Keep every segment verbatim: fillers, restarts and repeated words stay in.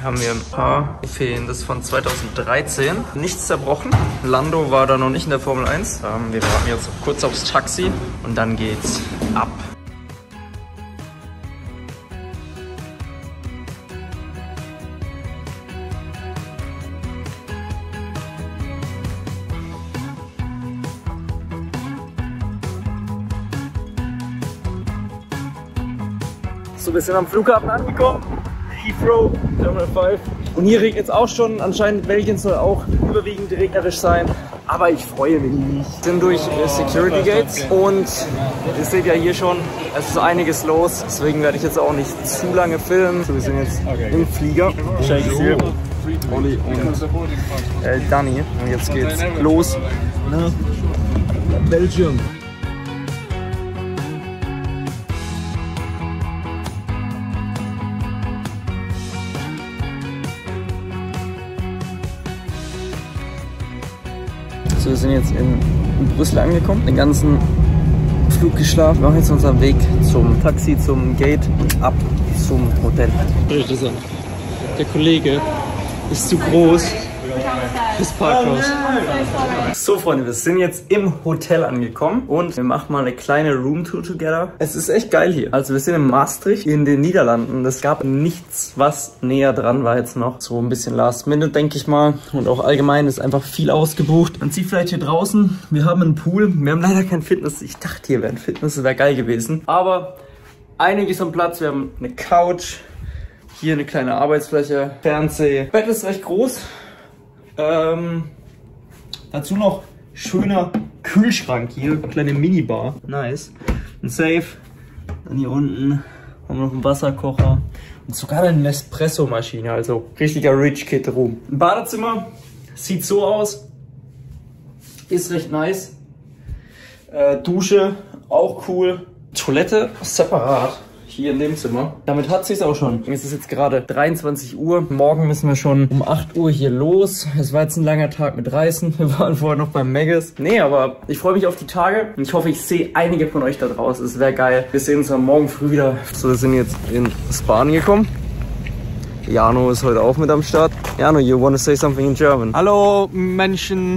Haben wir ein paar Trophäen, das ist von zweitausenddreizehn. Nichts zerbrochen. Lando war da noch nicht in der Formel eins. Ähm, wir warten jetzt kurz aufs Taxi und dann geht's ab. So, wir sind am Flughafen angekommen. Heathrow, Terminal fünf. Und hier regnet es auch schon. Anscheinend Belgien soll auch überwiegend regnerisch sein. Aber ich freue mich. Wir sind durch Security Gates und ihr seht ja hier schon, es ist einiges los. Deswegen werde ich jetzt auch nicht zu lange filmen. So, wir sind jetzt im Flieger. Shakes hier. Olli und äh, Danny. Und jetzt geht's los nach Belgium. So, wir sind jetzt in, in Brüssel angekommen, den ganzen Flug geschlafen. Wir machen jetzt unseren Weg zum Taxi, zum Gate und ab zum Hotel. Interessant. Der Kollege ist zu groß fürs Parkhaus. So Freunde, wir sind jetzt im Hotel angekommen und wir machen mal eine kleine Roomtour together. Es ist echt geil hier. Also wir sind in Maastricht in den Niederlanden. Es gab nichts, was näher dran war jetzt noch. So ein bisschen Last Minute, denke ich mal. Und auch allgemein ist einfach viel ausgebucht. Man sieht vielleicht hier draußen, wir haben einen Pool. Wir haben leider kein Fitness. Ich dachte, hier wäre ein Fitness, das wäre geil gewesen. Aber einiges am Platz. Wir haben eine Couch, hier eine kleine Arbeitsfläche, Fernseh. Bett ist recht groß. Ähm, dazu noch schöner Kühlschrank hier, kleine Minibar, nice. Ein Safe, dann hier unten haben wir noch einen Wasserkocher und sogar eine Nespresso-Maschine, also richtiger Rich Kid Room. Ein Badezimmer sieht so aus, ist recht nice. Äh, Dusche auch cool, Toilette separat. Hier in dem Zimmer. Damit hat sie es auch schon. Es ist jetzt gerade dreiundzwanzig Uhr. Morgen müssen wir schon um acht Uhr hier los. Es war jetzt ein langer Tag mit Reisen. Wir waren vorher noch beim Maggis. Nee, aber ich freue mich auf die Tage. Und ich hoffe, ich sehe einige von euch da draußen. Es wäre geil. Wir sehen uns dann morgen früh wieder. So, wir sind jetzt in Spa angekommen. Jano ist heute auch mit am Start. Jano, you wanna say something in German? Hallo Menschen.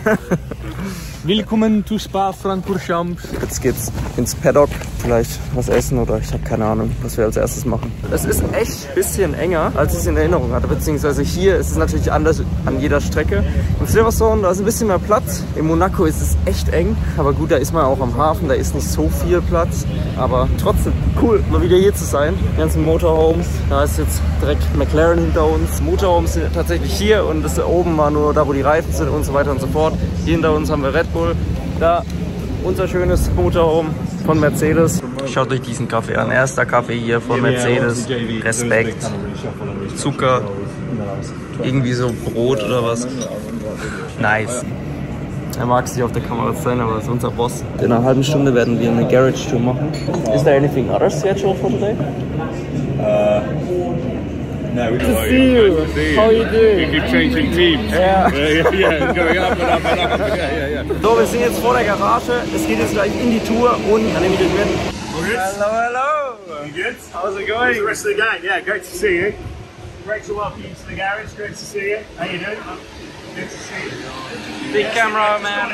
Willkommen zu Spa-Francorchamps. Jetzt geht's ins Paddock, vielleicht was essen oder ich habe keine Ahnung, was wir als erstes machen. Es ist echt ein bisschen enger, als ich es in Erinnerung hatte, beziehungsweise hier ist es natürlich anders an jeder Strecke. In Silverstone, da ist ein bisschen mehr Platz. In Monaco ist es echt eng, aber gut, da ist man auch am Hafen, da ist nicht so viel Platz. Aber trotzdem cool, mal wieder hier zu sein. Die ganzen Motorhomes, da ist jetzt direkt McLaren hinter uns. Motorhomes sind tatsächlich hier und das da oben war nur da, wo die Reifen sind und so weiter und so fort. Hier hinter uns haben wir Red Bull. Da unser schönes Motorhome von Mercedes. Schaut euch diesen Kaffee an. Erster Kaffee hier von Mercedes. Respekt. Zucker. Irgendwie so Brot oder was. Nice. Er mag es nicht auf der Kamera sein, aber das ist unser Boss. In einer halben Stunde werden wir eine Garage Tour machen. Is there anything other scheduled for today? Uh, no, we don't. To see you. Nice to see you. How are you doing? You keep changing teams. Yeah. Yeah, yeah, going up and up and up. Yeah, yeah, yeah. So, wir sind jetzt vor der Garage. Es geht jetzt gleich in die Tour und dann nehme ich dich mit. Hello, hello. You good? How's it going? How's the rest of the gang? Yeah, great to see you. Rachel, welcome you to the garage. Great to see you. How you doing? Good to see you. Big camera, man.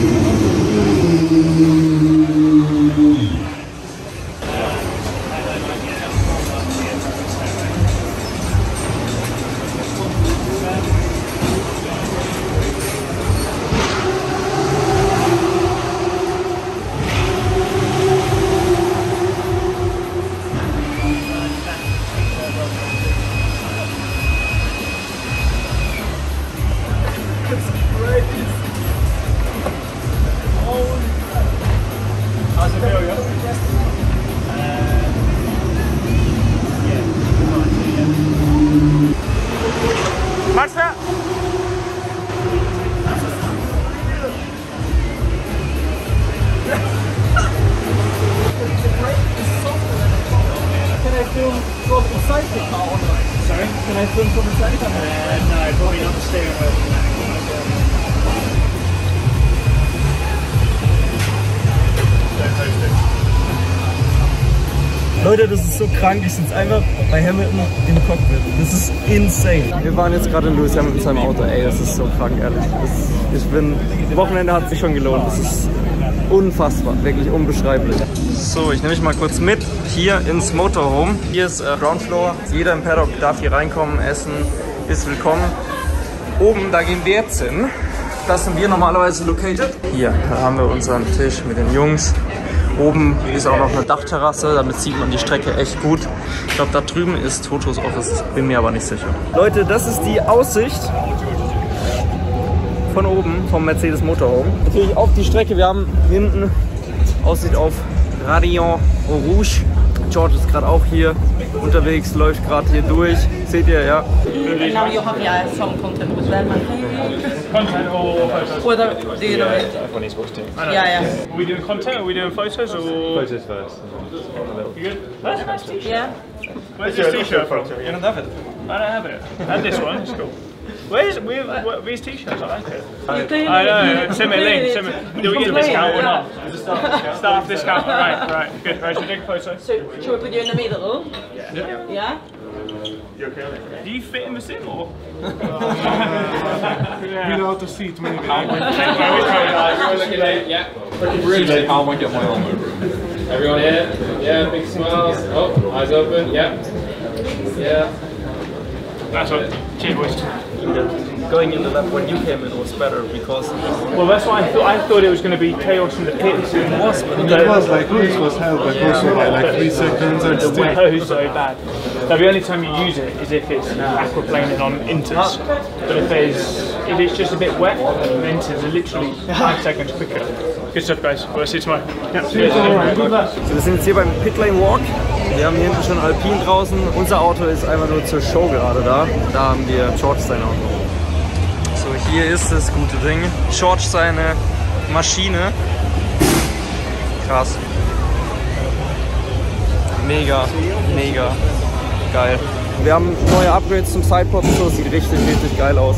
Sorry? Can I film from the side? Uh, no, probably not the steering wheel. Don't post it. Leute, das ist so krank. Ich sitze einfach bei Hamilton im Cockpit. Das ist insane. Wir waren jetzt gerade in Lewis Hamilton in seinem Auto. Ey, das ist so krank, ehrlich. Das, ich bin... Wochenende hat sich schon gelohnt. Das ist unfassbar. Wirklich unbeschreiblich. So, ich nehme mich mal kurz mit hier ins Motorhome. Hier ist äh, Ground Floor. Jeder im Paddock darf hier reinkommen, essen, ist willkommen. Oben, da gehen wir jetzt hin. Das sind wir normalerweise located. Hier haben wir unseren Tisch mit den Jungs. Oben ist auch noch eine Dachterrasse, damit sieht man die Strecke echt gut. Ich glaube, da drüben ist Totos Office, bin mir aber nicht sicher. Leute, das ist die Aussicht von oben vom Mercedes Motorhome. Natürlich auf die Strecke. Wir haben hinten Aussicht auf Rayon Rouge. George ist gerade auch hier unterwegs, läuft gerade hier durch. Seht ihr, ja? And now you have yeah some content with them. Content or photos? Whether do you know it? When he's watched it. Yeah, yeah. Are we doing content or are we doing photos or? Photos first. You good? That's a nice t-shirt. Yeah. Where's this t-shirt from? You don't have it? I don't have it. And this one, it's cool. Where's we have these t-shirts? I like it. You I know. Send me a link. Send me. Do we get a discount or not? Staff discount. Right, right. Good. Right, so take a photo. So should we put you in the middle? Yeah. Yeah. You okay? Do you fit in the sim or? Without the seat, maybe. Yeah. Really, I won't get my arm over. Everyone here? Yeah, big smiles. Oh, eyes open. Yeah. Yeah. That's what. Cheers, boys. Going in the lap when you came in was better because... Well, that's why I thought. I thought it was going to be chaos in the pits. It was, but It was like Lewis was held by also by like three seconds and the still. weather is so bad. So the only time you use it is if it's aquaplaning on inters. But if there's if it's just a bit wet, then inters are literally five seconds quicker. Good stuff, guys. We'll see you tomorrow. Yeah. So, wir sind jetzt hier beim Pitlane Walk. Wir haben hier hinten schon Alpine draußen. Unser Auto ist einfach nur zur Show gerade da. Da haben wir George sein Auto. So, hier ist das gute Ding. George seine Maschine. Krass. Mega, mega geil. Wir haben neue Upgrades zum Sidepod und so. Sieht richtig, richtig geil aus.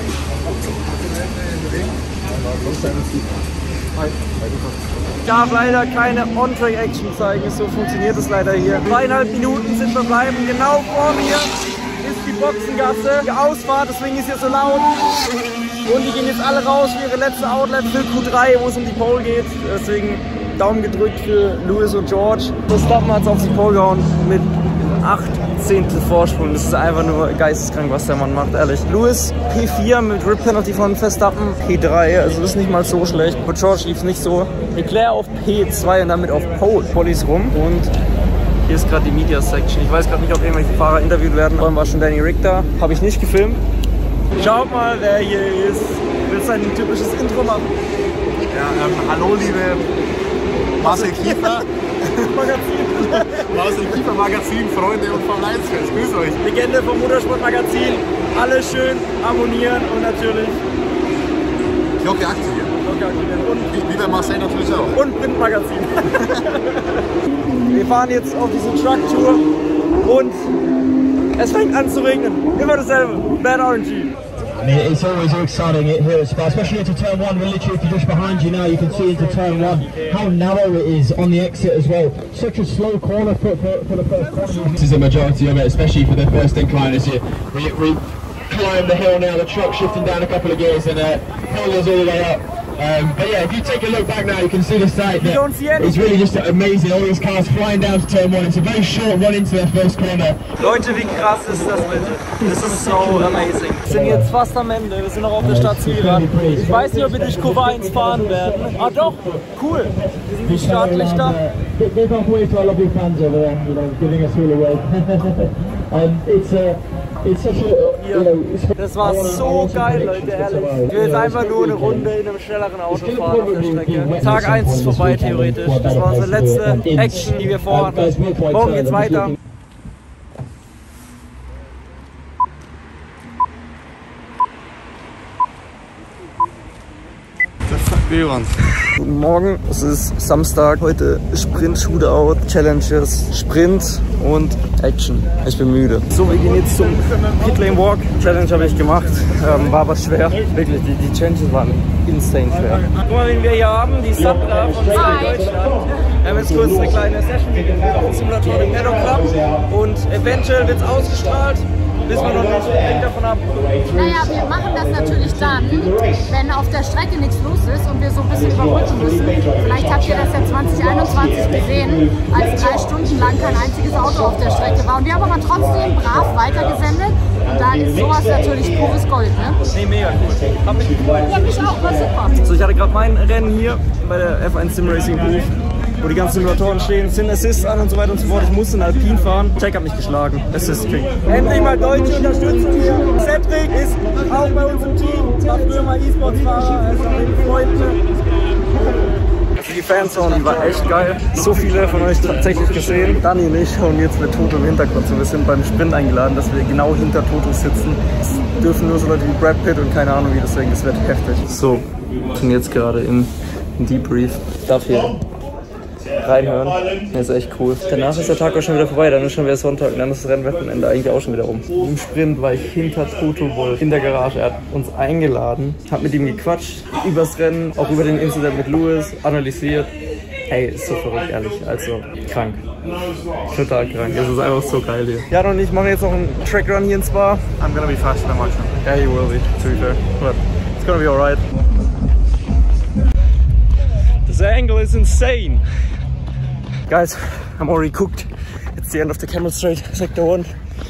Ich darf leider keine On-Track-Action zeigen, so funktioniert es leider hier. Zweieinhalb Minuten sind wir bleiben. Genau vor mir ist die Boxengasse, die Ausfahrt, deswegen ist hier so laut. Und die gehen jetzt alle raus für ihre letzte Outlet für Q drei, wo es um die Pole geht. Deswegen Daumen gedrückt für Lewis und George. Verstappen hat es auf die Pole gehauen mit acht Zehntel Vorsprung. Das ist einfach nur geisteskrank, was der Mann macht, ehrlich. Lewis P vier mit Rip Penalty von Verstappen P drei, also ist nicht mal so schlecht. Bei George lief es nicht so. Leclerc auf P zwei und damit auf Pole. Pollis rum und hier ist gerade die Media Section. Ich weiß gerade nicht, ob irgendwelche Fahrer interviewt werden. Vorhin war schon Danny Rick da. Habe ich nicht gefilmt. Schaut mal, wer hier ist. Will sein typisches Intro machen. Ja, ähm, hallo liebe Marcel Kiefer. Magazin. Marcel Kiefer Magazin, Freunde und Formel eins Fans. Grüß euch. Legende vom Motorsport-Magazin. Alle schön abonnieren und natürlich Glocke aktivieren. Glocke aktivieren. Und, Wie, wie bei Marcel natürlich auch. und Printmagazin. Wir fahren jetzt auf diese Truck-Tour und es fängt an zu regnen. Immer dasselbe. Bad R N G. I mean, it's always so exciting here at Spa, especially into turn one. We're literally, if you're just behind you now, you can see into turn one how narrow it is on the exit as well. Such a slow corner for, for, for the first corner. This is a majority of it, especially for the first incline this year. We, we climb the hill now, the truck shifting down a couple of gears and uh, pull us all the way up. Um, but yeah, if you take a look back now, you can see the sight that don't see anything. it's really just amazing. All these cars flying down to turn one. It's a very short run into their first corner. Leute, wie krass ist das bitte? Das ist so amazing. Wir sind jetzt fast am Ende. Wir sind noch auf der Stadt Zielrad. Ich weiß nicht, ob wir durch Kurve eins fahren werden. Ah doch, cool. Wir sind die Startlichter. Big halfway to our lovely fans over there, you know, giving us all away. And it's a, it's such a, you know, it's Das war so geil, Leute, ehrlich. Ich will jetzt einfach nur eine Runde in einem schnelleren Auto fahren auf der Strecke. Tag eins ist vorbei, theoretisch. Das war unsere letzte Action, die wir vorhatten. Morgen geht's weiter. Speedrun. Guten Morgen, es ist Samstag, heute Sprint, Shootout, Challenges, Sprint und Action. Ich bin müde. So, wir gehen jetzt zum Pit Lane Walk. Challenge habe ich gemacht, ähm, war aber schwer. Wirklich, die, die Challenges waren insane schwer. Guck mal, wen wir hier haben, die Sandra von Deutschland. Wir haben jetzt kurz eine kleine Session auf dem Simulator im Paddock Club und eventuell wird es ausgestrahlt. Wissen wir noch nicht, hängt davon ab. Naja, wir machen das natürlich dann, wenn auf der Strecke nichts los ist und wir so ein bisschen überbrücken müssen. Vielleicht habt ihr das ja zwanzig einundzwanzig gesehen, als drei Stunden lang kein einziges Auto auf der Strecke war. Und wir haben aber trotzdem brav weitergesendet. Und da ist sowas natürlich pures Gold, ne? Nee, mega cool. Hab mich gefreut. Ja, mich auch, war super. So, ich hatte gerade mein Rennen hier bei der F eins Sim Racing Booth, wo die ganzen Simulatoren stehen, Sin Assist an und so weiter und so fort. Ich musste in Alpin fahren. Jack hat mich geschlagen. Assist King. Endlich mal deutsche Unterstützung hier. Cedric ist auch bei uns im Team. War früher mal E-Sports-Fahrer, also mit Freunden. Für die Fanzone, die war echt geil. So viele von euch tatsächlich gesehen. Dani und ich und jetzt mit Toto im Hintergrund. So, wir sind beim Sprint eingeladen, dass wir genau hinter Toto sitzen. Es dürfen nur so Leute wie Brad Pitt und keine Ahnung wie, deswegen, das wird heftig. So, ich bin jetzt gerade im, im Debrief. Ich darf hier reinhören. Das ist echt cool. Danach ist der Tag auch schon wieder vorbei, dann ist schon wieder Sonntag und dann ist das Rennwochenende eigentlich auch schon wieder rum. Im Sprint war ich hinter Toto Wolff in der Garage. Er hat uns eingeladen, hat mit ihm gequatscht, übers Rennen, auch über den Incident mit Lewis, analysiert. Hey, ist so verrückt, ehrlich. Also, krank. Total krank. Es ist einfach so geil hier. Ja, und ich mache jetzt noch einen Trackrun hier in Spa. I'm gonna be faster than Marshall. Yeah, you will be, to be fair. But it's gonna be alright. This angle is insane. Guys, I'm already cooked. It's the end of the Camel Straight, sector one.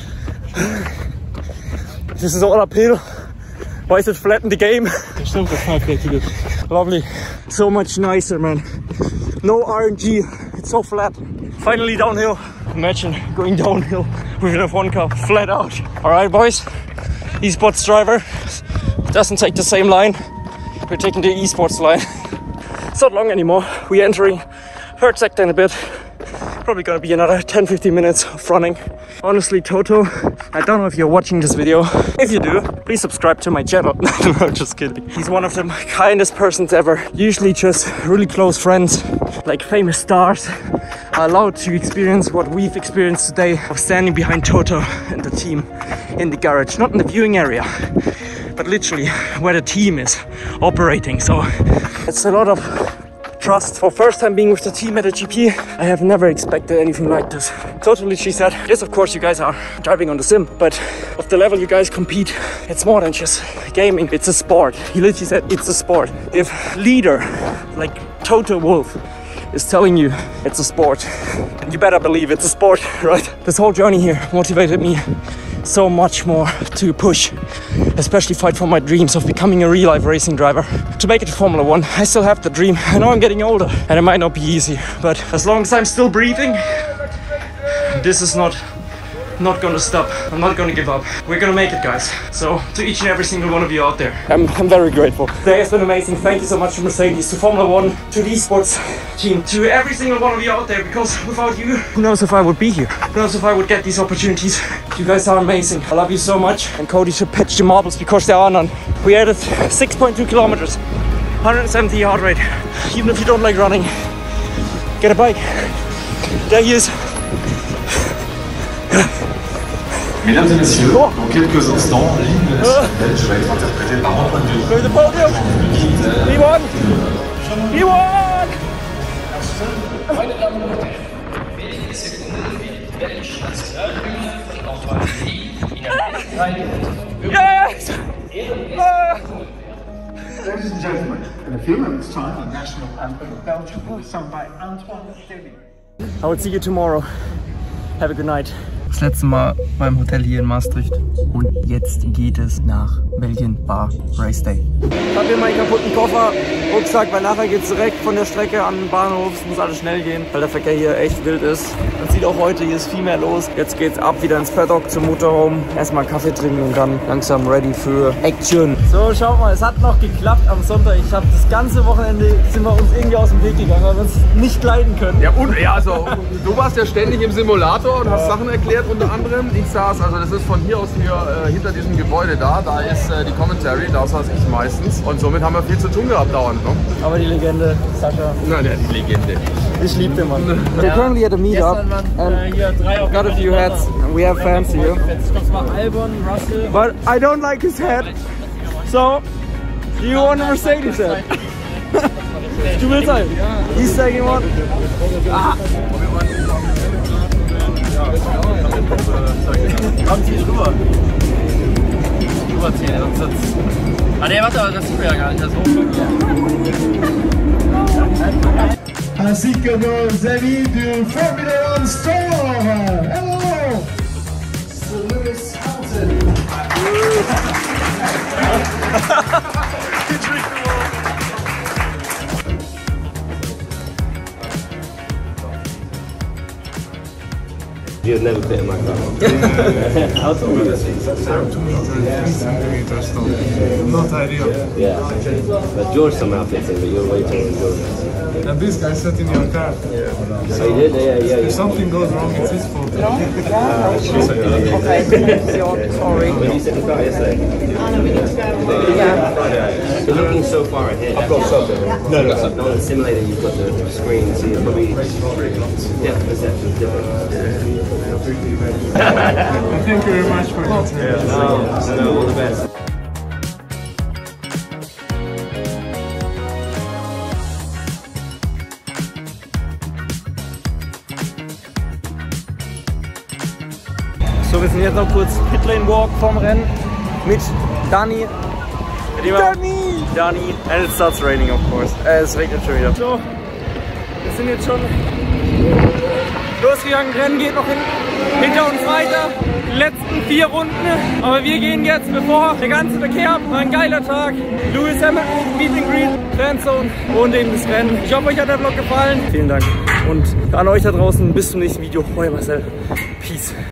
This is all uphill. Why is it flat in the game? Lovely. So much nicer, man. No R N G. It's so flat. Finally downhill. Imagine going downhill with an F one car. Flat out. Alright, boys. Esports driver doesn't take the same line. We're taking the esports line. It's not long anymore. We're entering third sector in a bit. Probably gonna be another ten to fifteen minutes of running. Honestly, Toto, I don't know if you're watching this video. If you do, please subscribe to my channel. No, just kidding. He's one of the kindest persons ever. Usually just really close friends, like famous stars, are allowed to experience what we've experienced today of standing behind Toto and the team in the garage. Not in the viewing area, but literally where the team is operating. So it's a lot of trust. For first time being with the team at a G P, I have never expected anything like this. Totally, she said, yes, of course you guys are driving on the sim, but of the level you guys compete, it's more than just gaming, it's a sport. He literally said it's a sport. If leader like Toto Wolff is telling you it's a sport, you better believe it's a sport, right? This whole journey here motivated me so much more to push, especially fight for my dreams of becoming a real life racing driver, to make it to Formula One. I still have the dream. I know I'm getting older and it might not be easy, but as long as I'm still breathing, this is not not gonna stop. I'm not gonna give up. We're gonna make it, guys. So to each and every single one of you out there, I'm, I'm very grateful. Today has been amazing. Thank you so much to Mercedes, to Formula One, to the esports team, to every single one of you out there, because without you, who knows if I would be here? Who knows if I would get these opportunities? You guys are amazing. I love you so much. And Cody should pitch the marbles because there are none. We added six point two kilometers, one hundred seventy heart rate. Even if you don't like running, get a bike. There he is. Mesdames et messieurs, dans quelques instants, l'hymne national belge va être interprété par Antoine Delis. The podium! He won! He won! Meine Damen und Herren, wenige Sekunden für die belgische Nationalhymne von Antoine Delis in der Yes! Ladies and gentlemen, in a few moments' time, the national anthem of Belgium will be sung by Antoine Delis. I will see you tomorrow. Have a good night. Das letzte Mal beim Hotel hier in Maastricht und jetzt geht es nach Belgien, Bar, Race Day. Ich habe hier meinen kaputten Koffer, Rucksack, weil nachher geht es direkt von der Strecke an den Bahnhof. Es muss alles schnell gehen, weil der Verkehr hier echt wild ist. Man sieht auch heute, hier ist viel mehr los. Jetzt geht's ab wieder ins Paddock zum Motorhome. Erstmal einen Kaffee trinken und dann langsam ready für Action. So, schaut mal, es hat noch geklappt am Sonntag. Ich habe das ganze Wochenende, sind wir uns irgendwie aus dem Weg gegangen, weil wir uns nicht leiden können. Ja, und ja, also du warst ja ständig im Simulator und hast Sachen erklärt. kommentiert unter anderem. Ich saß, also das ist von hier aus hier äh, hinter diesem Gebäude da, da ist äh, die Commentary, da saß ich meistens. Und somit haben wir viel zu tun gehabt dauernd. Ne? Aber die Legende, Sascha. Nein, ja, die Legende. Ich lieb den Mann. We're currently at a meetup and got a few hats. We have fans here. But I don't like his hat. So, do you want a Mercedes hat? Du willst ein? He's taking one. Ah. Komm, zieh rüber. Rüberziehen, sonst sitzt. Ah ne, warte, aber das sieht man ja gar nicht. Das Ainsi que nos amis du Formula One Store. Hello! Sir Lewis Hamilton. You'd never fit in my car. How tall is it? Not ideal. Yeah. But George somehow fits in, but you're way taller than George. And this guy sat in your car. So you did? Yeah, yeah. If something goes wrong, it's his fault. Uh, okay. Sorry. When you sit in the car yesterday? Yeah. You're looking so far ahead. I've got something. No, no, no. On the simulator, you've got the screen, so you're probably depth perception is different. Thank you very much for that. Yeah, no, no, all the best. So, wir sind jetzt noch kurz Pitlane Walk vom Rennen mit Dani. Dani! Dani! And it starts raining, of course. Äh, es regnet schon wieder. So, wir sind jetzt schon losgegangen. Rennen geht noch hin, hinter uns weiter. Die letzten vier Runden. Aber wir gehen jetzt, bevor der ganze Verkehr, war ein geiler Tag. Lewis Hamilton, Meet and Greet, Fanzone und eben das Rennen. Ich hoffe, euch hat der Vlog gefallen. Vielen Dank. Und an euch da draußen, bis zum nächsten Video. Euer Marcel. Peace.